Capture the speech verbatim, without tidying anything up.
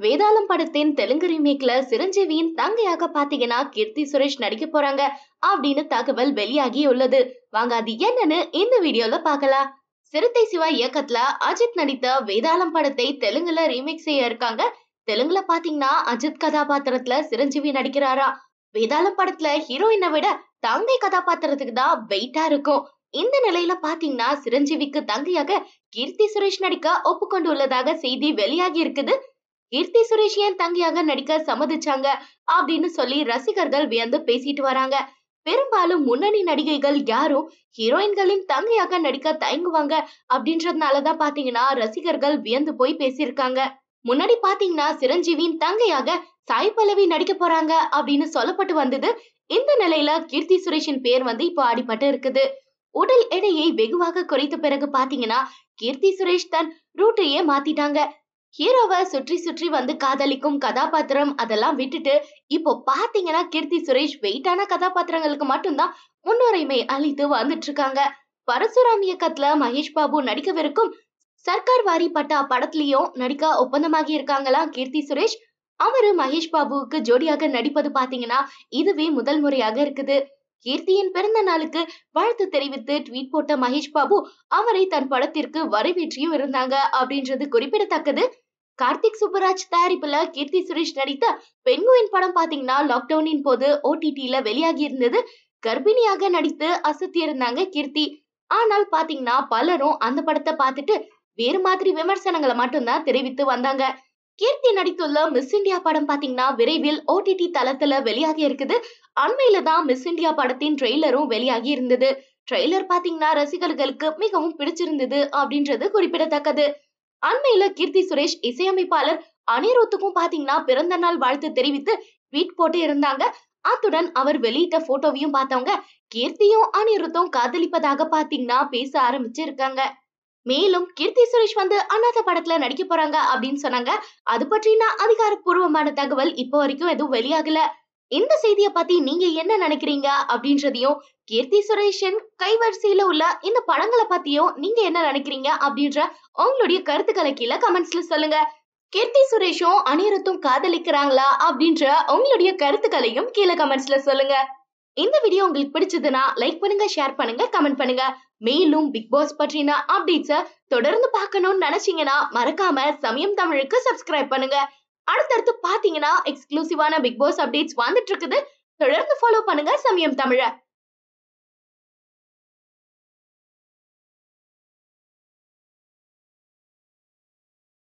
வேதாளம் படத்தின் தெலுங்கு ரீமேக்ல சிரஞ்சீவியின் தங்கையாக பாத்தீங்கன்னா கீர்த்தி சுரேஷ் நடிக்க போறாங்க அப்படின்னு தகவல் வெளியாகி உள்ளது. வாங்க அது என்னன்னு இந்த வீடியோல பார்க்கலாம். சிறுத்தை சிவா இயக்கத்துல அஜித் நடித்த வேதாளம் படத்தை தெலுங்குல ரீமேக் செய்ய இருக்காங்க. தெலுங்குல பாத்தீங்கன்னா அஜித் கதாபாத்திரத்துல சிரஞ்சீவி நடிக்கிறாரா. வேதாளம் படத்துல ஹீரோயினை விட தங்கை கதாபாத்திரத்துக்கு தான் வெயிட்டா இருக்கும். இந்த நிலையில பாத்தீங்கன்னா சிரஞ்சீவிக்கு தங்கையாக கீர்த்தி சுரேஷ் நடிக்க ஒப்புக்கொண்டு உள்ளதாக செய்தி வெளியாகி இருக்குது. கீர்த்தி சுரேஷ் ஏன் தங்கையாக நடிக்க சம்மதிச்சாங்க அப்படின்னு சொல்லி ரசிகர்கள் வியந்து பேசிட்டு வராங்க. பெரும்பாலும் முன்னணி நடிகைகள் யாரும் ஹீரோயின்களின் தங்கையாக நடிக்க தயங்குவாங்க அப்படின்றதுனாலதான் பாத்தீங்கன்னா ரசிகர்கள் வியந்து போய் பேசியிருக்காங்க. முன்னாடி பாத்தீங்கன்னா சிரஞ்சீவியின் தங்கையாக சாய் பல்லவி நடிக்க போறாங்க அப்படின்னு சொல்லப்பட்டு வந்தது. இந்த நிலையில கீர்த்தி சுரேஷின் பேர் வந்து இப்போ அடிபட்டு இருக்குது. உடல் எடையை வெகுவாக குறைத்த பிறகு பாத்தீங்கன்னா கீர்த்தி சுரேஷ் தன் ரூட்டையே மாத்திட்டாங்க. ஹீரோவை சுற்றி சுற்றி வந்து காதலிக்கும் கதாபாத்திரம் அதெல்லாம் விட்டுட்டு இப்போ பாத்தீங்கன்னா கீர்த்தி சுரேஷ் வெயிட்டான கதாபாத்திரங்களுக்கு மட்டும்தான் முன்னுரிமை அளித்து வந்துட்டு இருக்காங்க. பரசுராம் இயக்கத்துல மகேஷ் பாபு நடிக்கவிருக்கும் சர்க்கார் வாரி பட்டா படத்துலயும் நடிக்க ஒப்பந்தமாகி இருக்காங்களா கீர்த்தி சுரேஷ். அவரு மகேஷ் பாபுவுக்கு ஜோடியாக நடிப்பது பாத்தீங்கன்னா இதுவே முதல் முறையாக இருக்குது. கீர்த்தியின் பிறந்த நாளுக்கு வாழ்த்து தெரிவித்து ட்வீட் போட்ட மகேஷ் பாபு அவரை தன் படத்திற்கு வரவேற்றியும் இருந்தாங்க அப்படின்றது குறிப்பிடத்தக்கது. கார்த்திக் சுப்பராஜ் தயாரிப்புல கீர்த்தி சுரேஷ் நடித்த பெண்குயின் படம் பாத்தீங்கன்னா லாக்டவுனின் போது ஓடிடில வெளியாகி இருந்தது. கர்ப்பிணியாக நடித்து அசத்தி இருந்தாங்க கீர்த்தி. ஆனால் பாத்தீங்கன்னா பலரும் அந்த படத்தை பார்த்துட்டு வேறு மாதிரி விமர்சனங்களை மட்டும்தான் தெரிவித்து வந்தாங்க. கீர்த்தி நடித்துள்ள மிஸ் இந்தியா படம் பாத்தீங்கன்னா விரைவில் ஓடிடி தளத்துல வெளியாகி இருக்குது. அண்மையில தான் மிஸ் இந்தியா படத்தின் ட்ரெய்லரும் வெளியாகி இருந்தது. ட்ரெய்லர் பாத்தீங்கன்னா ரசிகர்களுக்கு மிகவும் பிடிச்சிருந்தது அப்படின்றது குறிப்பிடத்தக்கது. அண்மையில கீர்த்தி சுரேஷ் இசையமைப்பாளர் அனிருத்துக்கும் பாத்தீங்கன்னா பிறந்த நாள் வாழ்த்து தெரிவித்து ட்வீட் போட்டு இருந்தாங்க. அத்துடன் அவர் வெளியிட்ட போட்டோவையும் பார்த்தவங்க கீர்த்தியும் அனிருத்தும் காதலிப்பதாக பாத்தீங்கன்னா பேச ஆரம்பிச்சிருக்காங்க. மேலும் கீர்த்தி சுரேஷ் வந்து அநாத படத்துல நடிக்க போறாங்க அப்படின்னு சொன்னாங்க. அது பற்றின அதிகாரப்பூர்வமான தகவல் இப்போ வரைக்கும் எதுவும் வெளியாகல. இந்த செய்தியை பத்தி நீங்க என்ன நினைக்கிறீங்க அப்படின்றதையும் கீர்த்தி சுரேஷின் கைவரிசையில உள்ள இந்த படங்களை பத்தியும் நீங்க என்ன நினைக்கிறீங்க அப்படின்ற உங்களுடைய கருத்துக்களை கீழே கமெண்ட்ஸ்ல சொல்லுங்க. கீர்த்தி சுரேஷும் அனிருத்தும் காதலிக்கிறாங்களா அப்படின்ற உங்களுடைய கருத்துக்களையும் கீழே கமெண்ட்ஸ்ல சொல்லுங்க. இந்த வீடியோ உங்களுக்கு பிடிச்சதுன்னா லைக் பண்ணுங்க, ஷேர் பண்ணுங்க, கமெண்ட் பண்ணுங்க. மேலும் பிக் பாஸ் பற்றின அப்டேட்ஸை தொடர்ந்து பார்க்கணும்னு நினைச்சீங்கன்னா மறக்காம சமயம் தமிழுக்கு சப்ஸ்கிரைப் பண்ணுங்க. அடுத்தடுத்து பாத்தீங்கன்னா எக்ஸ்க்ளூசிவான பிக் பாஸ் அப்டேட்ஸ் வந்துட்டு இருக்குது. தொடர்ந்து ஃபாலோ பண்ணுங்க சமயம் தமிழ.